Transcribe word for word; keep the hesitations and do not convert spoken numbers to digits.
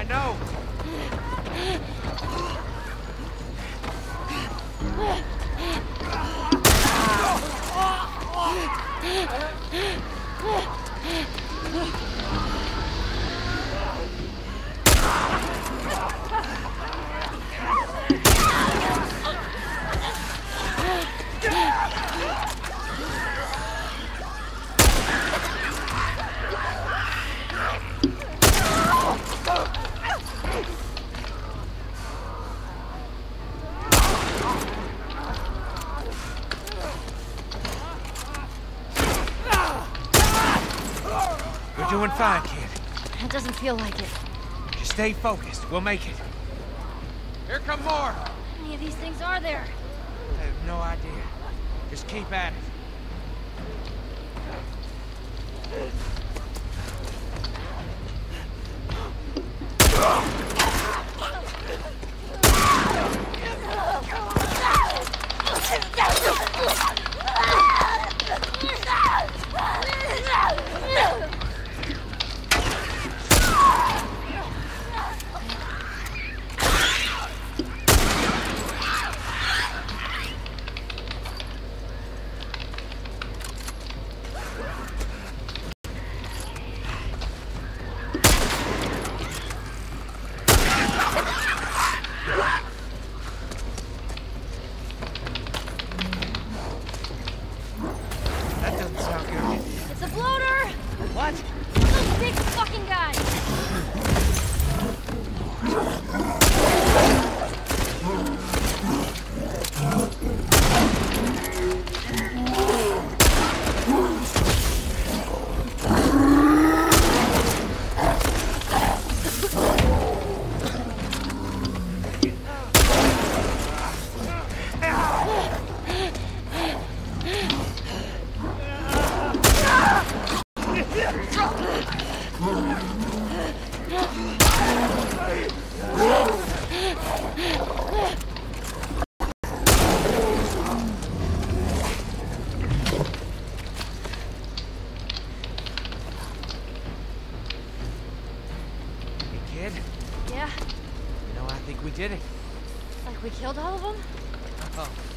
no. We're doing fine, kid. It doesn't feel like it. Just stay focused. We'll make it. Here come more. How many of these things are there? I have no idea. Just keep at it. Yeah? You know, I think we did it. Like we killed all of them? Oh.